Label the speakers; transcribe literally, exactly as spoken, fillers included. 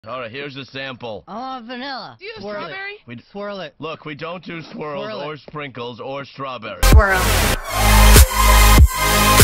Speaker 1: All right, here's a sample.
Speaker 2: I want vanilla.
Speaker 3: Do you have
Speaker 2: Swirl
Speaker 3: strawberry?
Speaker 1: We
Speaker 2: Swirl it.
Speaker 1: Look, we don't do swirls
Speaker 2: Swirl it.
Speaker 1: or sprinkles or strawberries.
Speaker 3: Swirl.